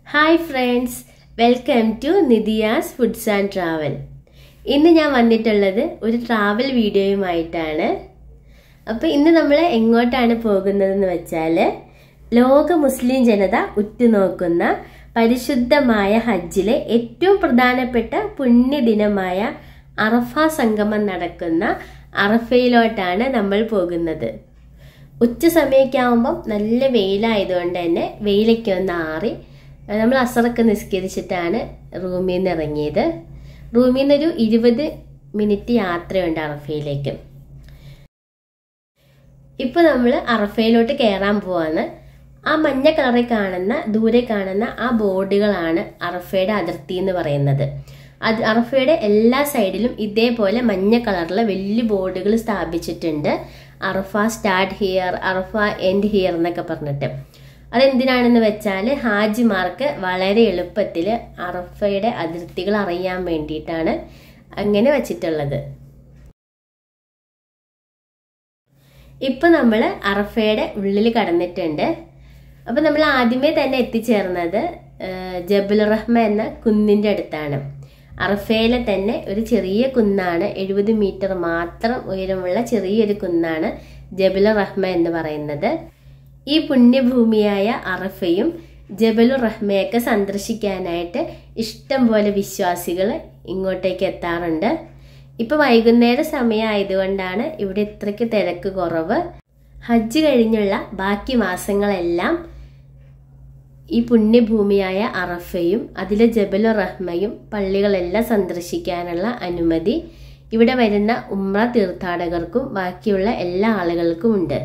Hi friends, welcome to Nidhiya's Foods and Travel. ഇന്ന് ഞാൻ വന്നിട്ടുള്ളത് ഒരു ട്രാവൽ വീഡിയോയുമായിട്ടാണ്. അപ്പോൾ ഇന്ന് നമ്മൾ എങ്ങോട്ടാണ് പോകുന്നതെന്ന് വെച്ചാൽ ലോക മുസ്ലിം ജനത ഉറ്റുനോക്കുന്ന പരിശുദ്ധമായ ഹജ്ജിലെ ഏറ്റവും പ്രധാനപ്പെട്ട പുണ്യദിനമായ അറഫ സംഗമം നടക്കുന്ന അറഫയിലോട്ടാണ് നമ്മൾ പോകുന്നത്. ഉച്ച സമയമൊക്കെ ആകുമ്പം നല്ല വെയിലായതുകൊണ്ട് തന്നെ വെയിലൊക്കെ ഒന്ന് ആറി നമ്മൾ അസറൊക്കെ നിസ്കരിച്ചിട്ടാണ് റൂമിൽ നിന്ന് ഇറങ്ങിയത്. റൂമിൽ നിന്നൊരു 20 മിനിറ്റ് യാത്രയുണ്ട് അറഫയിലേക്ക്. ഇപ്പോൾ നമ്മൾ അറഫയിലോട്ട് കയറാൻ പോവാണ്. ആ മഞ്ഞ കളറിൽ കാണുന്ന ദൂരെ കാണുന്ന ആ ബോർഡുകളാണ് അറഫയുടെ അതിർത്തി എന്ന് പറയുന്നത്. അത് അറഫയുടെ എല്ലാ സൈഡിലും ഇതേപോലെ മഞ്ഞ കളറിലെ വലിയ ബോർഡുകൾ സ്ഥാപിച്ചിട്ടുണ്ട്. Arafa start here, Arafa end here എന്നൊക്കെ പറഞ്ഞിട്ട്. അതെന്തിനാണെന്ന് വെച്ചാൽ ഹാജിമാർക്ക് വളരെ എളുപ്പത്തിൽ അറഫയുടെ അതിർത്തികൾ അറിയാൻ വേണ്ടിയിട്ടാണ് അങ്ങനെ വച്ചിട്ടുള്ളത്. ഇപ്പം നമ്മൾ അറഫയുടെ ഉള്ളിൽ കടന്നിട്ടുണ്ട്. അപ്പം നമ്മൾ ആദ്യമേ തന്നെ എത്തിച്ചേർന്നത് ജബൽ റഹ്മ എന്ന കുന്നിൻ്റെ അടുത്താണ്. അറഫയിലെ തന്നെ ഒരു ചെറിയ കുന്നാണ്, 70 മീറ്റർ മാത്രം ഉയരമുള്ള ചെറിയൊരു കുന്നാണ് ജബൽ റഹ്മ എന്ന് പറയുന്നത്. ഈ പുണ്യഭൂമിയായ അറഫയും ജബൽ റഹ്മയൊക്കെ സന്ദർശിക്കാനായിട്ട് ഇഷ്ടം പോലെ വിശ്വാസികൾ ഇങ്ങോട്ടേക്ക് എത്താറുണ്ട്. ഇപ്പോൾ വൈകുന്നേര സമയമായതുകൊണ്ടാണ് ഇവിടെ ഇത്രയ്ക്ക് തിരക്ക് കുറവ്. ഹജ്ജ് കഴിഞ്ഞുള്ള ബാക്കി മാസങ്ങളെല്ലാം ഈ പുണ്യഭൂമിയായ അറഫയും അതിലെ ജബൽ റഹ്മയും പള്ളികളെല്ലാം സന്ദർശിക്കാനുള്ള അനുമതി ഇവിടെ വരുന്ന ഉംറ തീർത്ഥാടകർക്കും ബാക്കിയുള്ള എല്ലാ ആളുകൾക്കും ഉണ്ട്.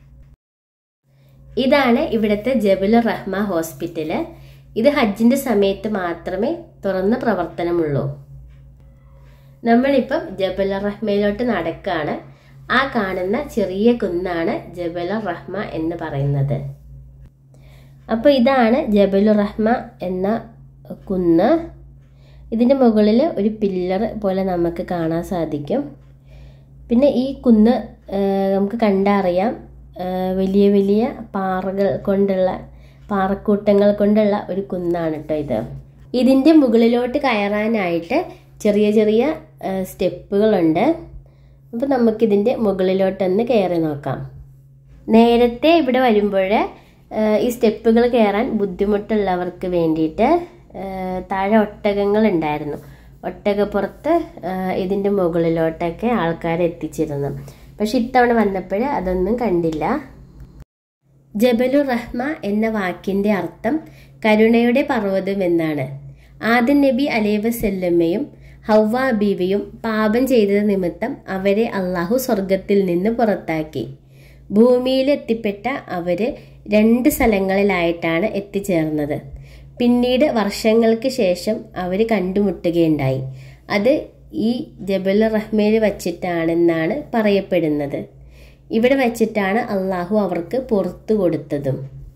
ഇതാണ് ഇവിടുത്തെ ജബൽ റഹ്മ ഹോസ്പിറ്റല്. ഇത് ഹജ്ജിന്റെ സമയത്ത് മാത്രമേ തുറന്ന പ്രവർത്തനമുള്ളൂ. നമ്മളിപ്പം ജബൽ റഹ്മയിലോട്ട് നടക്കാണ്. ആ കാണുന്ന ചെറിയ കുന്നാണ് ജബൽ റഹ്മ എന്ന് പറയുന്നത്. അപ്പോൾ ഇതാണ് ജബൽ റഹ്മ എന്ന കുന്ന്. ഇതിൻ്റെ മുകളിൽ ഒരു പില്ലർ പോലെ നമുക്ക് കാണാൻ സാധിക്കും. പിന്നെ ഈ കുന്ന് നമുക്ക് കണ്ടറിയാം വലിയ വലിയ പാറകൾ കൊണ്ടുള്ള പാറക്കൂട്ടങ്ങൾ കൊണ്ടുള്ള ഒരു കുന്നാണ് കേട്ടോ ഇത്. ഇതിൻ്റെ മുകളിലോട്ട് കയറാനായിട്ട് ചെറിയ ചെറിയ സ്റ്റെപ്പുകളുണ്ട്. അപ്പോൾ നമുക്കിതിൻ്റെ മുകളിലോട്ടൊന്ന് കയറി നോക്കാം. നേരത്തെ ഇവിടെ വരുമ്പോൾ ഈ സ്റ്റെപ്പുകൾ കയറാൻ ബുദ്ധിമുട്ടുള്ളവർക്ക് വേണ്ടിയിട്ട് താഴെ ഒട്ടകങ്ങൾ ഉണ്ടായിരുന്നു. ഒട്ടകപ്പുറത്ത് ഇതിൻ്റെ മുകളിലോട്ടൊക്കെ ആൾക്കാരെ എത്തിച്ചിരുന്നു. പക്ഷെ ഇത്തവണ വന്നപ്പോൾ അതൊന്നും കണ്ടില്ല. ജബലുർ റഹ്മ എന്ന വാക്കിൻ്റെ അർത്ഥം കരുണയുടെ പർവ്വതം എന്നാണ്. ആദം നബി അലൈഹിവസല്ലമയും ഹവ്വ ബീവിയും പാപം ചെയ്തത് നിമിത്തം അവരെ അള്ളാഹു സ്വർഗത്തിൽ നിന്ന് പുറത്താക്കി. ഭൂമിയിലെത്തിപ്പെട്ട അവർ 2 സ്ഥലങ്ങളിലായിട്ടാണ് എത്തിച്ചേർന്നത്. പിന്നീട് വർഷങ്ങൾക്ക് ശേഷം അവർ കണ്ടുമുട്ടുകയുണ്ടായി. അത് ഈ ജബൽ റഹ്മയിൽ വച്ചിട്ടാണെന്നാണ് പറയപ്പെടുന്നത്. ഇവിടെ വച്ചിട്ടാണ് അള്ളാഹു അവർക്ക് പുറത്തു കൊടുത്തതും.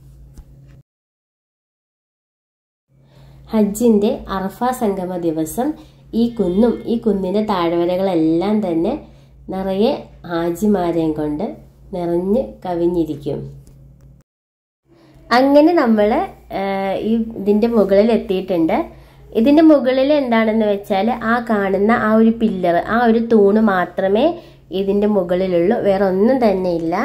ഹജ്ജിൻ്റെ അറഫ സംഗമ ദിവസം ഈ കുന്നും ഈ കുന്നിൻ്റെ താഴ്വരകളെല്ലാം തന്നെ നിറയെ ഹാജിമാരെയും കൊണ്ട് നിറഞ്ഞ് കവിഞ്ഞിരിക്കും. അങ്ങനെ നമ്മൾ ഇതിൻ്റെ മുകളിൽ എത്തിയിട്ടുണ്ട്. ഇതിൻ്റെ മുകളിൽ എന്താണെന്ന് വെച്ചാൽ ആ കാണുന്ന ആ ഒരു പില്ലർ, ആ ഒരു തൂണ് മാത്രമേ ഇതിൻ്റെ മുകളിലുള്ളൂ, വേറെ ഒന്നും തന്നെ ഇല്ല.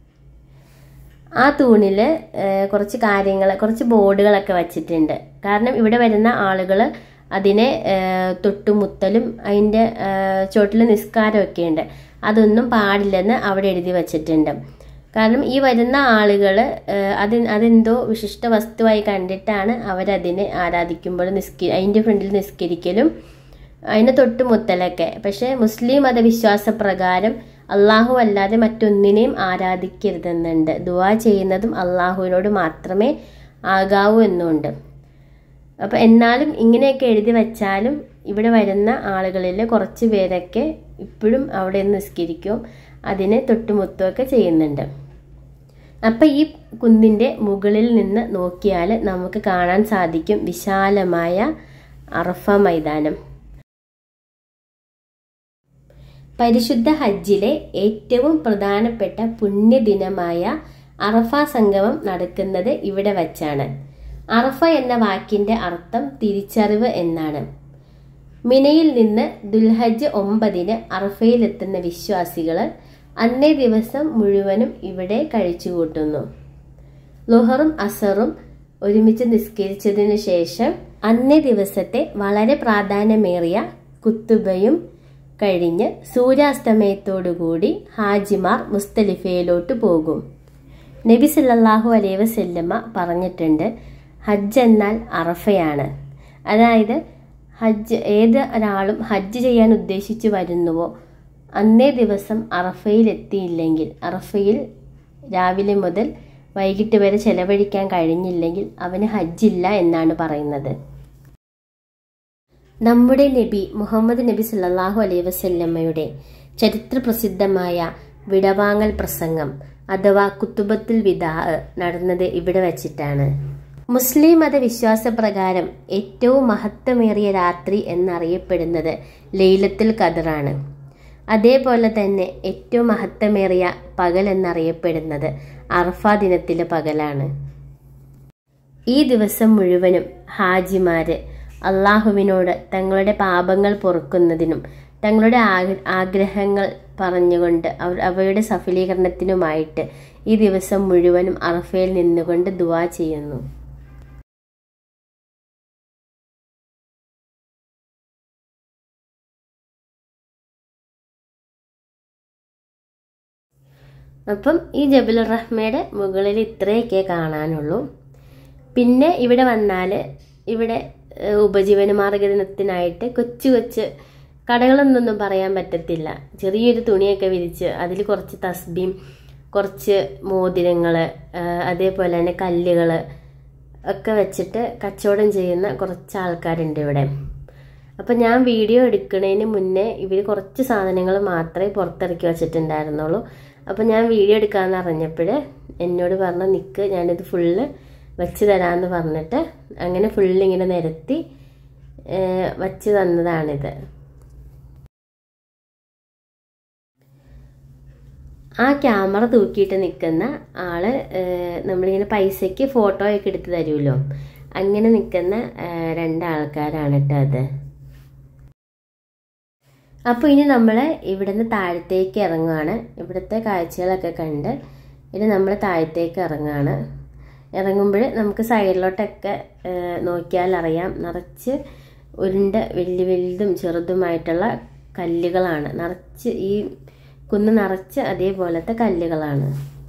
ആ തൂണിൽ കുറച്ച് ബോർഡുകളൊക്കെ വച്ചിട്ടുണ്ട്. കാരണം ഇവിടെ വരുന്ന ആളുകൾ അതിനെ തൊട്ടുമുത്തലും അതിൻ്റെ ചോട്ടിൽ നിസ്കാരമൊക്കെ ഉണ്ട്. അതൊന്നും പാടില്ലെന്ന് അവിടെ എഴുതി വച്ചിട്ടുണ്ട്. കാരണം ഈ വരുന്ന ആളുകൾ അതെന്തോ വിശിഷ്ട വസ്തുവായി കണ്ടിട്ടാണ് അവരതിനെ ആരാധിക്കുമ്പോൾ അതിൻ്റെ ഫ്രണ്ടിൽ നിസ്കരിക്കലും അതിന് തൊട്ടുമുത്തലൊക്കെ. പക്ഷേ മുസ്ലിം മതവിശ്വാസ പ്രകാരം അള്ളാഹു അല്ലാതെ മറ്റൊന്നിനെയും ആരാധിക്കരുതെന്നുണ്ട്. ദുആ ചെയ്യുന്നതും അള്ളാഹുവിനോട് മാത്രമേ ആകാവൂ എന്നുണ്ട്. അപ്പോൾ എന്നാലും ഇങ്ങനെയൊക്കെ എഴുതി വച്ചാലും ഇവിടെ വരുന്ന ആളുകളിൽ കുറച്ച് പേരൊക്കെ ഇപ്പോഴും അവിടെ നിസ്കരിക്കും, അതിനെ തൊട്ടുമുത്തുമൊക്കെ ചെയ്യുന്നുണ്ട്. അപ്പം ഈ കുന്നിൻ്റെ മുകളിൽ നിന്ന് നോക്കിയാൽ നമുക്ക് കാണാൻ സാധിക്കും വിശാലമായ അറഫ മൈതാനം. പരിശുദ്ധ ഹജ്ജിലെ ഏറ്റവും പ്രധാനപ്പെട്ട പുണ്യദിനമായ അറഫ സംഗമം നടക്കുന്നത് ഇവിടെ വച്ചാണ്. അറഫ എന്ന വാക്കിന്റെ അർത്ഥം തിരിച്ചറിവ് എന്നാണ്. മിനയിൽ നിന്ന് ദുൽഹജ്ജ് 9 അറഫയിലെത്തുന്ന വിശ്വാസികൾ അന്നേ ദിവസം മുഴുവനും ഇവിടെ കഴിച്ചുകൂട്ടുന്നു. ലുഹറും അസറും ഒരുമിച്ച് നിസ്കരിച്ചതിനു ശേഷം അന്നേ ദിവസത്തെ വളരെ പ്രാധാന്യമേറിയ കുത്തുബയും കഴിഞ്ഞ് സൂര്യാസ്തമയത്തോടുകൂടി ഹാജിമാർ മുസ്തലിഫയിലോട്ട് പോകും. നബി സല്ലല്ലാഹു അലൈഹി വസല്ലമ പറഞ്ഞിട്ടുണ്ട്, ഹജ്ജ് എന്നാൽ അറഫയാണ്. അതായത് ഏത് ഒരാളും ഹജ്ജ് ചെയ്യാൻ ഉദ്ദേശിച്ച് വരുന്നുവോ അന്നേ ദിവസം അറഫയിൽ എത്തിയില്ലെങ്കിൽ, അറഫയിൽ രാവിലെ മുതൽ വൈകിട്ട് വരെ ചെലവഴിക്കാൻ കഴിഞ്ഞില്ലെങ്കിൽ അവന് ഹജ്ജില്ല എന്നാണ് പറയുന്നത്. നമ്മുടെ നബി മുഹമ്മദ് നബി സല്ലല്ലാഹു അലൈഹി വസല്ലമയുടെ ചരിത്രപ്രസിദ്ധമായ വിടവാങ്ങൽ പ്രസംഗം അഥവാ കുത്തുബത്തുൽ വിദാ നടന്നത് ഇവിടെ വച്ചിട്ടാണ്. മുസ്ലിം മതവിശ്വാസപ്രകാരം ഏറ്റവും മഹത്വമേറിയ രാത്രി എന്നറിയപ്പെടുന്നത് ലൈലത്തുൽ ഖദറാണ്. അതേപോലെ തന്നെ ഏറ്റവും മഹത്വമേറിയ പകൽ എന്നറിയപ്പെടുന്നത് അറഫ ദിനത്തിലെ പകലാണ്. ഈ ദിവസം മുഴുവനും ഹാജിമാര് അള്ളാഹുവിനോട് തങ്ങളുടെ പാപങ്ങൾ പൊറുക്കുന്നതിനും തങ്ങളുടെ ആഗ്രഹങ്ങൾ പറഞ്ഞുകൊണ്ട് അവയുടെ സഫലീകരണത്തിനുമായിട്ട് ഈ ദിവസം മുഴുവനും അറഫയിൽ നിന്നുകൊണ്ട് ദുആ ചെയ്യുന്നു. അപ്പം ഈ ജബൽ റഹ്മയുടെ മുകളിൽ ഇത്രയൊക്കെ കാണാനുള്ളൂ. പിന്നെ ഇവിടെ വന്നാൽ ഇവിടെ ഉപജീവനമാർഗത്തിനായിട്ട് കൊച്ചു കൊച്ചു കടകളൊന്നും പറയാൻ പറ്റത്തില്ല. ചെറിയൊരു തുണിയൊക്കെ വിരിച്ച് അതിൽ കുറച്ച് തസ്ബീം, കുറച്ച് മോതിരങ്ങൾ, അതേപോലെ തന്നെ കല്ലുകൾ ഒക്കെ വെച്ചിട്ട് കച്ചവടം ചെയ്യുന്ന കുറച്ച് ആൾക്കാരുണ്ട് ഇവിടെ. അപ്പം ഞാൻ വീഡിയോ എടുക്കുന്നതിന് മുന്നേ ഇവർ കുറച്ച് സാധനങ്ങൾ മാത്രമേ പുറത്തിറക്കി വച്ചിട്ടുണ്ടായിരുന്നുള്ളൂ. അപ്പം ഞാൻ വീഡിയോ എടുക്കാമെന്ന് അറിഞ്ഞപ്പോൾ എന്നോട് പറഞ്ഞു, നിൽക്ക് ഞാനിത് ഫുള്ള് വച്ച് തരാമെന്ന് പറഞ്ഞിട്ട് അങ്ങനെ ഫുള്ളിങ്ങനെ നിരത്തി വച്ച് തന്നതാണിത്. ആ ക്യാമറ തൂക്കിയിട്ട് നിൽക്കുന്ന ആള് നമ്മളിങ്ങനെ പൈസയ്ക്ക് ഫോട്ടോയൊക്കെ എടുത്ത് തരുമല്ലോ, അങ്ങനെ നിൽക്കുന്ന 2 ആൾക്കാരാണ് കേട്ടോ അത്. അപ്പോൾ ഇനി നമ്മൾ ഇവിടുന്ന് താഴത്തേക്ക് ഇറങ്ങുകയാണ്. ഇവിടുത്തെ കാഴ്ചകളൊക്കെ കണ്ട് ഇനി നമ്മൾ താഴത്തേക്ക് ഇറങ്ങുകയാണ്. ഇറങ്ങുമ്പോൾ നമുക്ക് സൈഡിലോട്ടൊക്കെ നോക്കിയാൽ അറിയാം, നിറച്ച് ഉരുണ്ട വലുതും ചെറുതുമായിട്ടുള്ള കല്ലുകളാണ്. നിറച്ച് ഈ കുന്ന് നിറച്ച് അതേപോലത്തെ കല്ലുകളാണ്.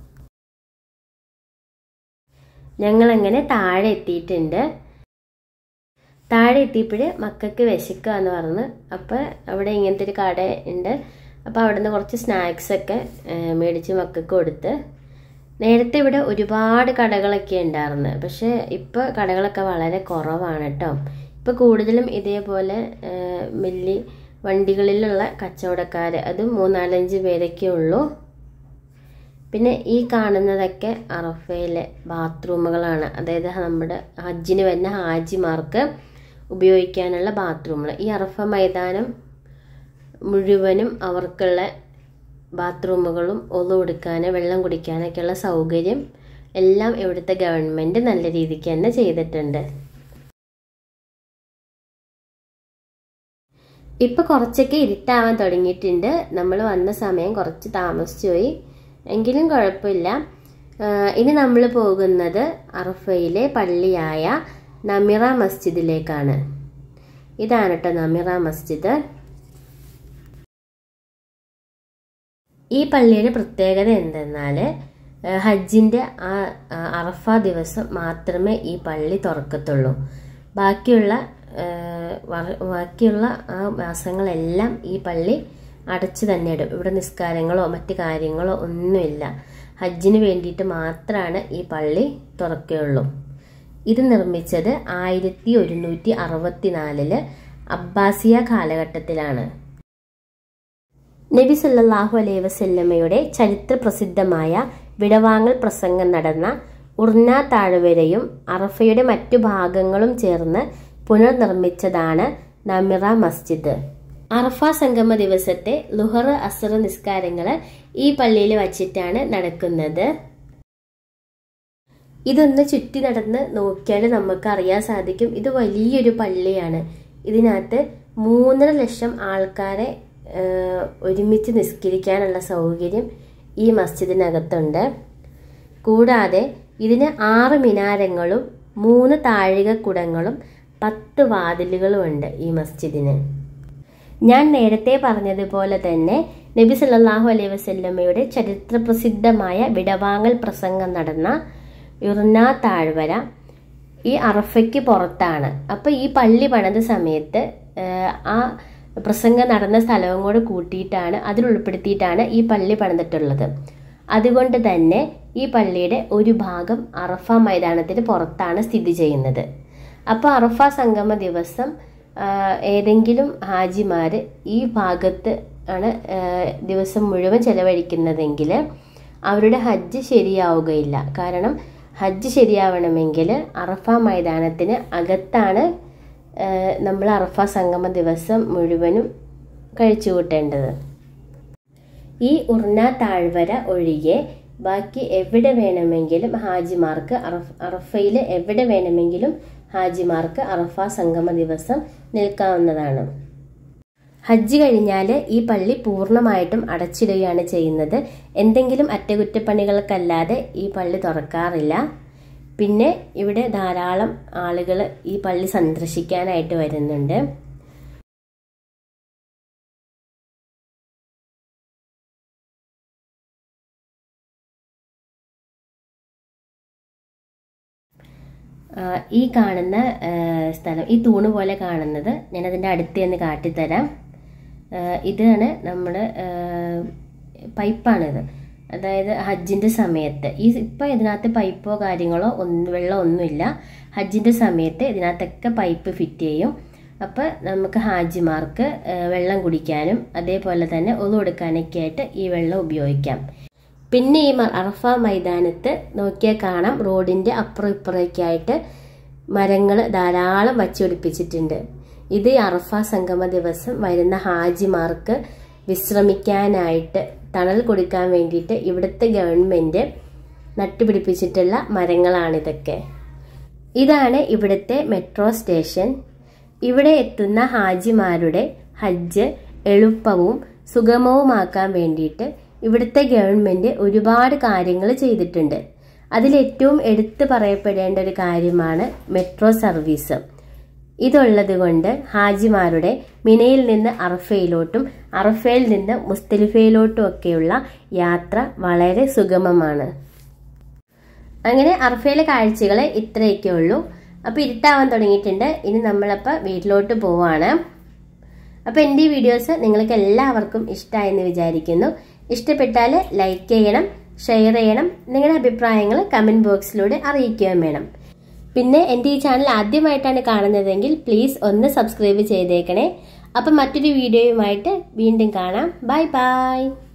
ഞങ്ങളങ്ങനെ താഴെ എത്തിയിട്ടുണ്ട്. താഴെ എത്തിയപ്പോൾ മക്കൾക്ക് വിശക്കുക എന്ന് പറഞ്ഞ് അപ്പോൾ അവിടെ ഇങ്ങനത്തെ ഒരു കട ഉണ്ട്. അപ്പോൾ അവിടെ നിന്ന് കുറച്ച് സ്നാക്സൊക്കെ മേടിച്ച് മക്കൾക്ക് കൊടുത്ത്. നേരത്തെ ഇവിടെ ഒരുപാട് കടകളൊക്കെ ഉണ്ടായിരുന്നു, പക്ഷേ ഇപ്പോൾ കടകളൊക്കെ വളരെ കുറവാണ് കേട്ടോ. ഇപ്പോൾ കൂടുതലും ഇതേപോലെ വലിയ വണ്ടികളിലുള്ള കച്ചവടക്കാർ, അതും 3-4-5 പേരൊക്കെ ഉള്ളൂ. പിന്നെ ഈ കാണുന്നതൊക്കെ അറഫയിലെ ബാത്റൂമുകളാണ്. അതായത് നമ്മുടെ ഹജ്ജിന് വരുന്ന ഹാജിമാർക്ക് ഉപയോഗിക്കാനുള്ള ബാത്റൂമുകൾ. ഈ അറഫ മൈതാനം മുഴുവനും അവർക്കുള്ള ബാത്റൂമുകളും ഒളു കൊടുക്കാൻ, വെള്ളം കുടിക്കാനൊക്കെയുള്ള സൗകര്യം എല്ലാം ഇവിടുത്തെ ഗവൺമെൻറ് നല്ല രീതിക്ക് തന്നെ ചെയ്തിട്ടുണ്ട്. ഇപ്പോൾ കുറച്ചൊക്കെ ഇരുട്ടാവാൻ തുടങ്ങിയിട്ടുണ്ട്. നമ്മൾ വന്ന സമയം കുറച്ച് താമസിച്ചു പോയി, എങ്കിലും കുഴപ്പമില്ല. ഇനി നമ്മൾ പോകുന്നത് അറഫയിലെ പള്ളിയായ നമിറ മസ്ജിദിലേക്കാണ്. ഇതാണ് കേട്ടോ നമിറ മസ്ജിദ്. ഈ പള്ളിയുടെ പ്രത്യേകത എന്തെന്നാൽ ഹജ്ജിൻ്റെ ആ അറഫ ദിവസം മാത്രമേ ഈ പള്ളി തുറക്കത്തുള്ളൂ. ബാക്കിയുള്ള ആ മാസങ്ങളെല്ലാം ഈ പള്ളി അടച്ചു തന്നെ ഇടും. ഇവിടെ നിസ്കാരങ്ങളോ മറ്റു കാര്യങ്ങളോ ഒന്നുമില്ല. ഹജ്ജിന് വേണ്ടിയിട്ട് മാത്രമാണ് ഈ പള്ളി തുറക്കുകയുള്ളൂ. ഇത് നിർമ്മിച്ചത് 1164 അബ്ബാസിയ കാലഘട്ടത്തിലാണ്. നബി സല്ലല്ലാഹു അലൈഹി വസല്ലമയുടെ ചരിത്രപ്രസിദ്ധമായ വിടവാങ്ങൽ പ്രസംഗം നടന്ന ഉർന താഴ്വരയും അറഫയുടെ മറ്റു ഭാഗങ്ങളും ചേർന്ന് പുനർനിർമ്മിച്ചതാണ് നമിറ മസ്ജിദ്. അറഫ സംഗമ ദിവസത്തെ ലുഹർ അസർ നിസ്കാരങ്ങൾ ഈ പള്ളിയിൽ വച്ചിട്ടാണ് നടക്കുന്നത്. ഇതൊന്ന് ചുറ്റി നടന്ന് നോക്കിയാൽ നമുക്ക് അറിയാൻ സാധിക്കും ഇത് വലിയൊരു പള്ളിയാണ്. ഇതിനകത്ത് 3.5 ലക്ഷം ആൾക്കാരെ ഒരുമിച്ച് നിസ്കരിക്കാനുള്ള സൗകര്യം ഈ മസ്ജിദിനകത്തുണ്ട്. കൂടാതെ ഇതിന് 6 മിനാരങ്ങളും 3 താഴികക്കുടങ്ങളും 10 വാതിലുകളുമുണ്ട് ഈ മസ്ജിദിന്. ഞാൻ നേരത്തെ പറഞ്ഞതുപോലെ തന്നെ നബി സല്ലല്ലാഹു അലൈഹി വസല്ലമയുടെ ചരിത്രപ്രസിദ്ധമായ വിടവാങ്ങൽ പ്രസംഗം നടന്ന ഉറന താഴ്വര ഈ അറഫയ്ക്ക് പുറത്താണ്. അപ്പോൾ ഈ പള്ളി പണിത സമയത്ത് ആ പ്രസംഗം നടന്ന സ്ഥലവും കൂടെ കൂട്ടിയിട്ടാണ് അതിലുൾപ്പെടുത്തിയിട്ടാണ് ഈ പള്ളി പണിതിട്ടുള്ളത്. അതുകൊണ്ട് തന്നെ ഈ പള്ളിയുടെ ഒരു ഭാഗം അറഫ മൈതാനത്തിന് പുറത്താണ് സ്ഥിതി ചെയ്യുന്നത്. അപ്പോൾ അറഫ സംഗമ ദിവസം ഏതെങ്കിലും ഹാജിമാർ ഈ ഭാഗത്ത് ആണ് ദിവസം മുഴുവൻ ചെലവഴിക്കുന്നതെങ്കിൽ അവരുടെ ഹജ്ജ് ശരിയാവുകയില്ല. കാരണം ഹജ്ജ് ശരിയാവണമെങ്കിൽ അറഫ മൈതാനത്തിന് അകത്താണ് നമ്മൾ അറഫ സംഗമ ദിവസം മുഴുവനും കഴിച്ചു കൂട്ടേണ്ടത്. ഈ ഉർന താഴ്വര ഒഴികെ ബാക്കി എവിടെ വേണമെങ്കിലും ഹാജിമാർക്ക് അറഫയിൽ എവിടെ വേണമെങ്കിലും ഹാജിമാർക്ക് അറഫ സംഗമ ദിവസം നിൽക്കാവുന്നതാണ്. ഹജ്ജ് കഴിഞ്ഞാൽ ഈ പള്ളി പൂർണ്ണമായിട്ടും അടച്ചിടുകയാണ് ചെയ്യുന്നത്. എന്തെങ്കിലും അറ്റകുറ്റപ്പണികൾക്കല്ലാതെ ഈ പള്ളി തുറക്കാറില്ല. പിന്നെ ഇവിടെ ധാരാളം ആളുകൾ ഈ പള്ളി സന്ദർശിക്കാനായിട്ട് വരുന്നുണ്ട്. ഈ കാണുന്ന സ്ഥലം, ഈ തൂണ് പോലെ കാണുന്നത് ഞാനതിൻ്റെ അടുത്ത് നിന്ന് കാട്ടിത്തരാം. ഇതാണ് നമ്മുടെ പൈപ്പാണിത്. അതായത് ഹജ്ജിൻ്റെ സമയത്ത് ഇപ്പം ഇതിനകത്ത് പൈപ്പോ കാര്യങ്ങളോ വെള്ളം ഒന്നുമില്ല. ഹജ്ജിൻ്റെ സമയത്ത് ഇതിനകത്തൊക്കെ പൈപ്പ് ഫിറ്റ് ചെയ്യും. അപ്പോൾ നമുക്ക് ഹാജിമാർക്ക് വെള്ളം കുടിക്കാനും അതേപോലെ തന്നെ ഒളു കൊടുക്കാനൊക്കെ ആയിട്ട് ഈ വെള്ളം ഉപയോഗിക്കാം. പിന്നെ ഈ അറഫ മൈതാനത്ത് നോക്കിയാൽ കാണാം റോഡിൻ്റെ അപ്പുറം ഇപ്പുറമൊക്കെയായിട്ട് മരങ്ങൾ ധാരാളം വച്ചുപിടിപ്പിച്ചിട്ടുണ്ട്. ഇത് അറഫ സംഗമ ദിവസം വരുന്ന ഹാജിമാർക്ക് വിശ്രമിക്കാനായിട്ട് തണൽ കൊടുക്കാൻ വേണ്ടിയിട്ട് ഇവിടുത്തെ ഗവൺമെൻറ് നട്ടുപിടിപ്പിച്ചിട്ടുള്ള മരങ്ങളാണിതൊക്കെ. ഇതാണ് ഇവിടുത്തെ മെട്രോ സ്റ്റേഷൻ. ഇവിടെ എത്തുന്ന ഹാജിമാരുടെ ഹജ്ജ് എളുപ്പവും സുഗമവുമാക്കാൻ വേണ്ടിയിട്ട് ഇവിടുത്തെ ഗവൺമെൻറ് ഒരുപാട് കാര്യങ്ങൾ ചെയ്തിട്ടുണ്ട്. അതിലേറ്റവും എടുത്തു പറയപ്പെടേണ്ട ഒരു കാര്യമാണ് മെട്രോ സർവീസ്. ഇതുള്ളത് കൊണ്ട് ഹാജിമാരുടെ മിനയിൽ നിന്ന് അറഫയിലോട്ടും അറഫയിൽ നിന്ന് മുസ്ദലിഫയിലോട്ടും ഒക്കെയുള്ള യാത്ര വളരെ സുഗമമാണ്. അങ്ങനെ അറഫയിലെ കാഴ്ചകൾ ഇത്രയൊക്കെ ഉള്ളൂ. അപ്പോൾ ഇരുട്ടാവാൻ തുടങ്ങിയിട്ടുണ്ട്. ഇനി നമ്മളപ്പോൾ വീട്ടിലോട്ട് പോവാണ്. അപ്പോൾ എൻ്റെ ഈ വീഡിയോസ് നിങ്ങൾക്ക് എല്ലാവർക്കും ഇഷ്ടമായെന്ന് വിചാരിക്കുന്നു. ഇഷ്ടപ്പെട്ടാൽ ലൈക്ക് ചെയ്യണം, ഷെയർ ചെയ്യണം, നിങ്ങളുടെ അഭിപ്രായങ്ങൾ കമൻറ്റ് ബോക്സിലൂടെ അറിയിക്കുകയും വേണം. പിന്നെ എൻ്റെ ഈ ചാനൽ ആദ്യമായിട്ടാണ് കാണുന്നതെങ്കിൽ പ്ലീസ് ഒന്ന് സബ്സ്ക്രൈബ് ചെയ്തേക്കണേ. അപ്പം മറ്റൊരു വീഡിയോയുമായിട്ട് വീണ്ടും കാണാം. Bye by.